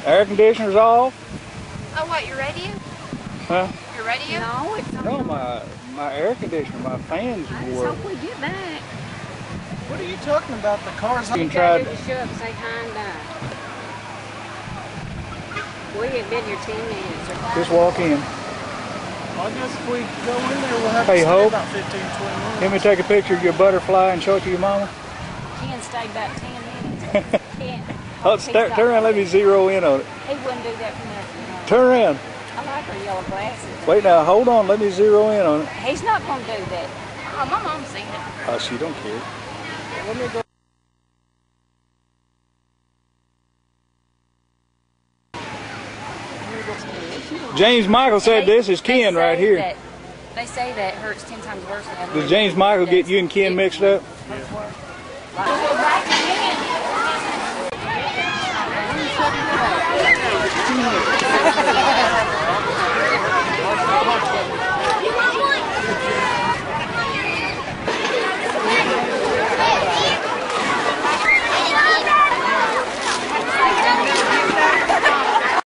Air conditioner's off. Oh, what, your radio? Huh? Your radio? No, it's not. No, my air conditioner, my fans I just work. hope we get back. What are you talking about? The car's You You can try gotta do the show up and say hi and die. We have been here 10 minutes. Or Just walk in. I guess if we go in there, we'll have to Hey, stay Hope. about 15, 20 minutes. Let me take a picture of your butterfly and show it to your mama. Ken stayed about 10 minutes. Ken. Oh, turn around, let me zero in on it. He wouldn't do that for nothing. No. Turn around. I like her yellow glasses. Wait now, hold on, let me zero in on it. He's not going to do that. Oh, my mom's seen it. Oh, she don't care. Let me go. James Michael said this is Ken right here. They say that hurts 10 times worse than that. Did James Michael get you and Ken mixed up? Yeah.